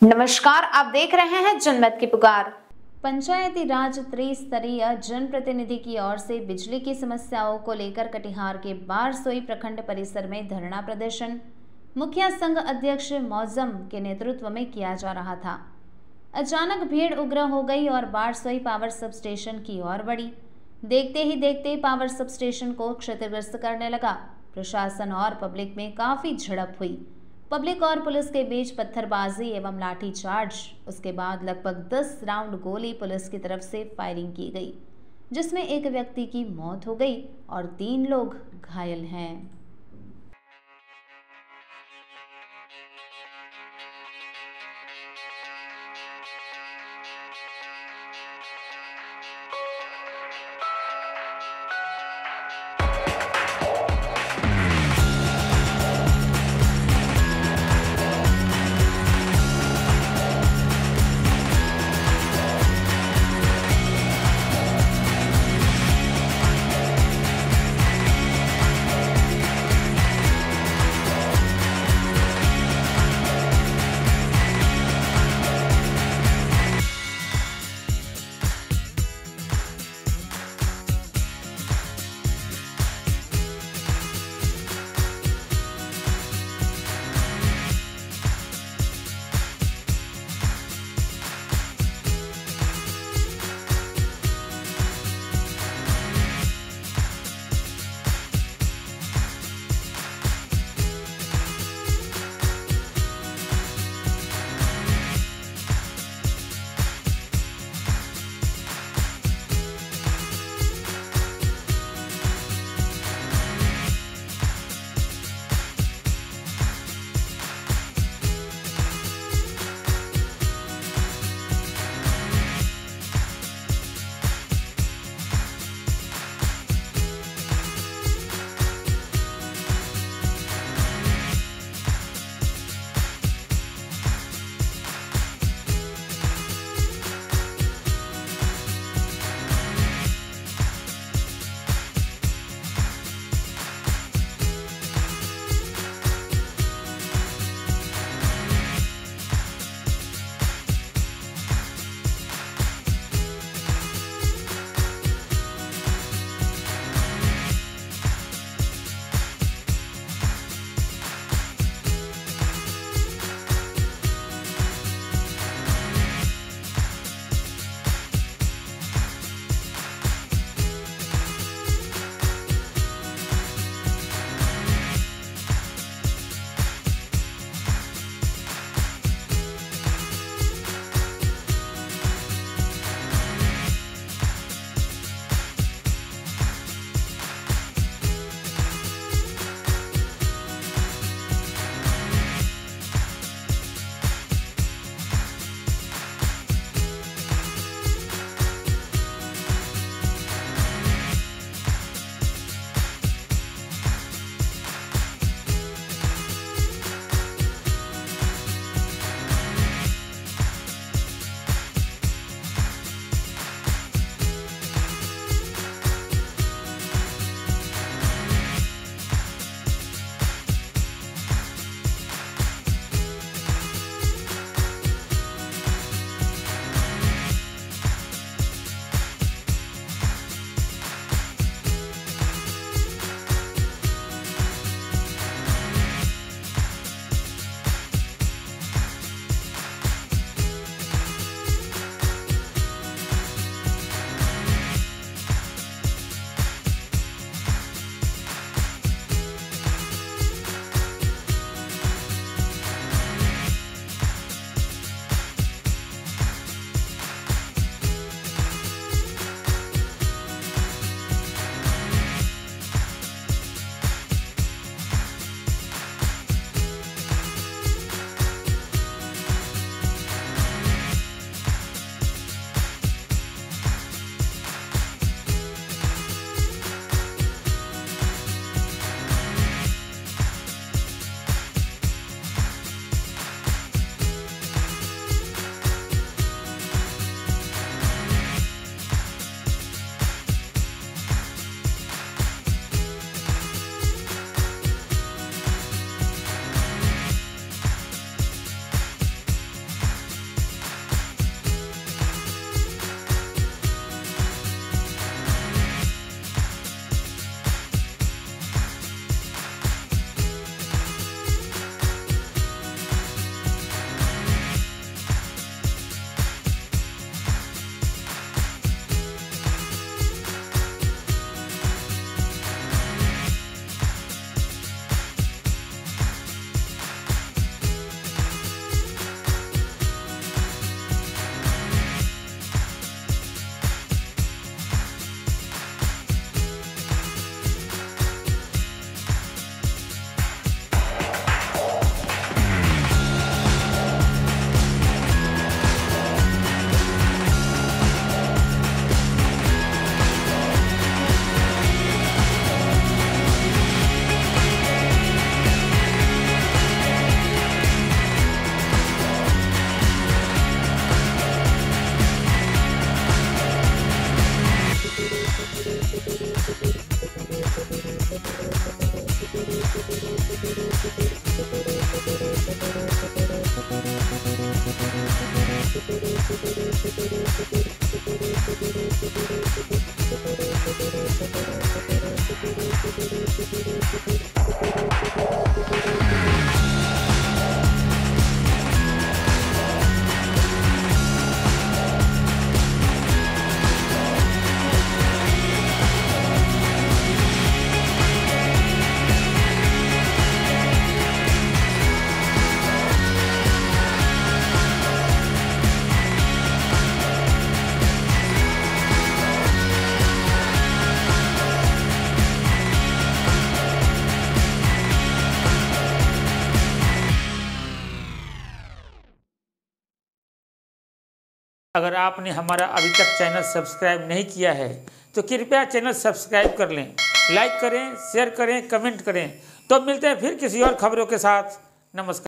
नमस्कार, आप देख रहे हैं जनमत की पुकार। पंचायती राज त्रिस्तरीय जनप्रतिनिधि की ओर से बिजली की समस्याओं को लेकर कटिहार के बारसोई प्रखंड परिसर में धरना प्रदर्शन मुखिया संघ अध्यक्ष मौजम के नेतृत्व में किया जा रहा था। अचानक भीड़ उग्र हो गई और बारसोई पावर सब स्टेशन की ओर बढ़ी। देखते ही देखते पावर सब स्टेशन को क्षतिग्रस्त करने लगा। प्रशासन और पब्लिक में काफी झड़प हुई। पब्लिक और पुलिस के बीच पत्थरबाजी एवं लाठीचार्ज। उसके बाद लगभग 10 राउंड गोली पुलिस की तरफ से फायरिंग की गई, जिसमें एक व्यक्ति की मौत हो गई और 3 लोग घायल हैं। अगर आपने हमारा अभी तक चैनल सब्सक्राइब नहीं किया है तो कृपया चैनल सब्सक्राइब कर लें, लाइक करें, शेयर करें, कमेंट करें। तो मिलते हैं फिर किसी और खबरों के साथ। नमस्कार।